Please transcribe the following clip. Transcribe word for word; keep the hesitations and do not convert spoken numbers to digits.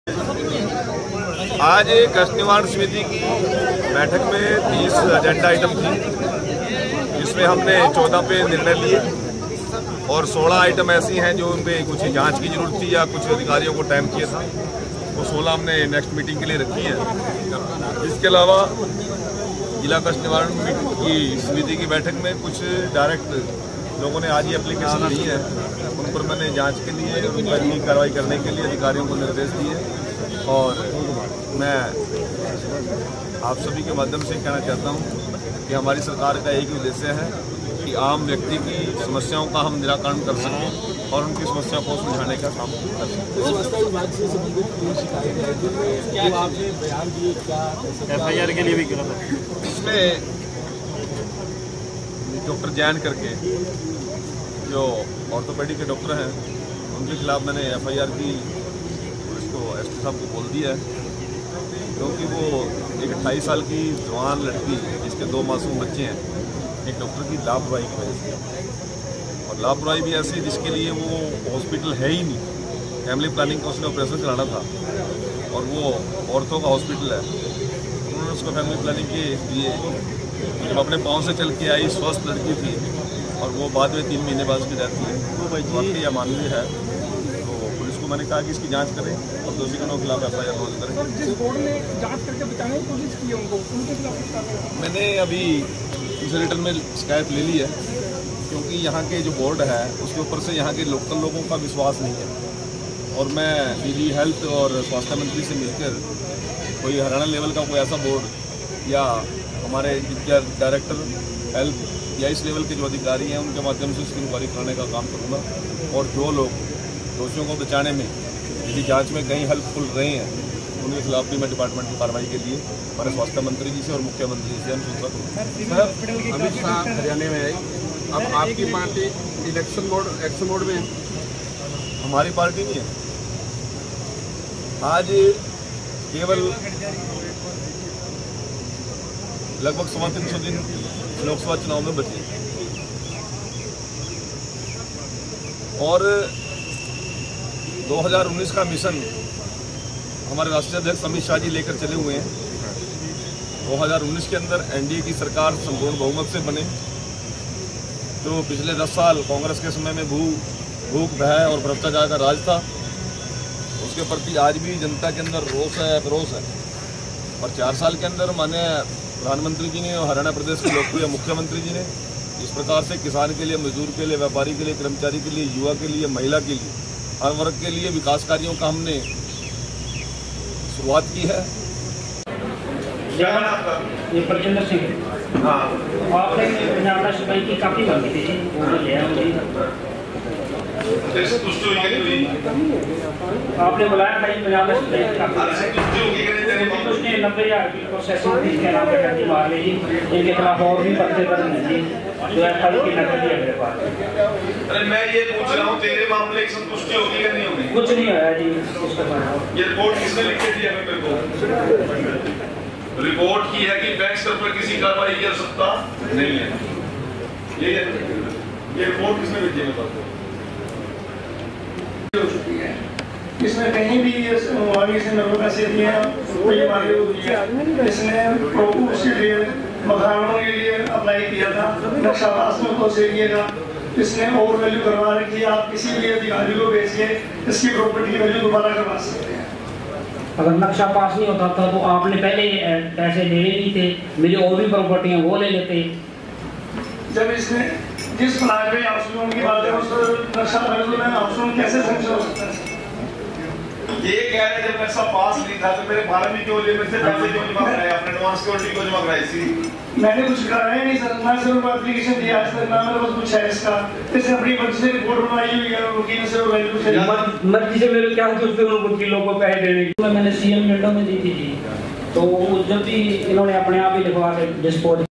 आज कष्ट निवारण समिति की बैठक में तीस एजेंडा आइटम थी, जिसमें हमने चौदह पे निर्णय लिए और सोलह आइटम ऐसी हैं जो उन पे कुछ जांच की जरूरत थी या कुछ अधिकारियों को टाइम चाहिए था। वो सोलह हमने नेक्स्ट मीटिंग के लिए रखी है। इसके अलावा जिला कष्ट निवारण की समिति की बैठक में कुछ डायरेक्ट लोगों ने आज ही एप्लीकेशन दी है, उन पर मैंने जांच के लिए उन पर भी कार्रवाई करने के लिए अधिकारियों को निर्देश दिए। और मैं आप सभी के माध्यम से कहना चाहता हूं कि हमारी सरकार का एक ही उद्देश्य है कि आम व्यक्ति की समस्याओं का हम निराकरण कर सकें और उनकी समस्याओं को सुलझाने का काम कर सकें। एफ आई आर के लिए भी करा था। इसमें डॉक्टर जैन करके जो ऑर्थोपेडिक के डॉक्टर हैं, उनके खिलाफ मैंने एफ आई आर की उसको एस पी साहब को बोल दिया है, क्योंकि वो एक अट्ठाईस साल की जवान लड़की जिसके दो मासूम बच्चे हैं, एक डॉक्टर की लापरवाही की वजह से, और लापरवाही भी ऐसी जिसके लिए वो हॉस्पिटल है ही नहीं। फैमिली प्लानिंग का उसने ऑपरेशन कराना था और वो ऑर्थो का हॉस्पिटल है, उन्होंने उसको फैमिली प्लानिंग के लिए जब अपने पाँव से चल के आई, स्वस्थ लड़की थी और वो बाद में तीन महीने बाद उसकी डेथ हुई। वो वाकई अमानवीय है। तो पुलिस को मैंने कहा कि इसकी जांच करें और दोषी के खिलाफ एफ आई आर लॉन्च करें। जिस बोर्ड ने जांच करके बचाने की कोशिश की है उनको, उनके खिलाफ मैंने अभी इस रिटर्न में शिकायत ले ली है, क्योंकि यहाँ के जो बोर्ड है उसके ऊपर से यहाँ के लोकल लोगों का विश्वास नहीं है। और मैं डीजी हेल्थ और स्वास्थ्य मंत्री से मिलकर कोई हरियाणा लेवल का कोई ऐसा बोर्ड या हमारे डायरेक्टर हेल्थ या इस लेवल के जो अधिकारी हैं उनके माध्यम से उसकी इंक्वायरी कराने का काम करूँगा। और जो लोग दोषियों को बचाने में यदि जांच में कहीं हेल्पफुल रहे हैं, उनके खिलाफ भी मैं डिपार्टमेंट की कार्रवाई के लिए हमारे स्वास्थ्य मंत्री जी से और मुख्यमंत्री जी से हम सूचना करूँगा। अमित शाह हरियाणा में आई, अब आपकी party election mode action mode में हमारी पार्टी नहीं है। आज केवल लगभग सवा तीन सौ दिन लोकसभा चुनाव में बचे और दो हज़ार उन्नीस का मिशन हमारे राष्ट्रीय अध्यक्ष अमित शाह जी लेकर चले हुए हैं। दो हज़ार उन्नीस के अंदर एन डी ए की सरकार संपूर्ण बहुमत से बने। जो पिछले दस साल कांग्रेस के समय में भू भूख भय और भ्रष्टाचार का राज था, उसके प्रति आज भी जनता के अंदर रोष है, रोष है। और चार साल के अंदर माननीय प्रधानमंत्री जी ने और हरियाणा प्रदेश के लोकप्रिय मुख्यमंत्री जी ने इस प्रकार से किसान के लिए, मजदूर के लिए, व्यापारी के लिए, कर्मचारी के लिए, युवा के लिए, महिला के लिए, हर वर्ग के लिए विकास कार्यों का हमने शुरुआत की है। ये परजिंदर सिंह। हाँ, आपने पंजाब नेशनल बैंक की काफी मांगी थी, वो तो लिया मुझे। आपने बुलाया था पंजाब नेशनल बैंक का, उसने नब्बे हजार की प्रोसेसिंग फीस के नाम पर टैक्सी मार ली। इनके खिलाफ और भी पर्चे बने जी, जो है फल की नकल है मेरे पास। अरे मैं ये पूछ रहा हूँ, तेरे मामले की संतुष्टि होगी या नहीं होगी? कुछ नहीं होया जी उसके बाद। ये रिपोर्ट किसने लिख के दी है मेरे को? रिपोर्ट की है कि बैंक स्तर पर किसी कार्रवाई कर सकता नहीं है। ये ये रिपोर्ट किसने भेजी है मेरे पास? इसमें कहीं भी आगे से नब्बे पैसे दिए कोई मांगे हुई है। इसने उसके लिए मकानों के लिए अप्लाई किया था, नक्शा पास में को से दिएगा। इसने ओवर वैल्यू करवा रखी है। आप किसी भी अधिकारी को भेजिए, इसकी प्रॉपर्टी की वैल्यू दोबारा करवा सकते हैं। अगर नक्शा पास नहीं होता था तो आपने पहले पैसे ले नहीं थे, मेरी और भी प्रॉपर्टी है वो ले लेते। जब इसने जिस प्लान पे हाउस की बात है उस नक्शा हाउस लोन कैसे सैंक्शन हो सकता है? ये कह रहे जब नक्शा पास नहीं था तो मेरे बारहवीं क्यों लिए मेरे से पैसे क्यों जमा कराए, अपने एडवांस सिक्योरिटी क्यों जमा कराई थी? मैंने कुछ कराया नहीं सर, ना सिर्फ एप्लीकेशन दिया आज तक, ना मेरे पास कुछ है इसका। इसने अपनी मर्जी से रिपोर्ट बनाई हुई है, वकील से वैल्यू से मर्जी से मेरे क्या सोचते हैं उनको वकीलों को पैसे देने की। मैंने सी एम विंडो में दी थी जी, तो जब भी इन्होंने अपने आप ही लिखवा के डिस्पोज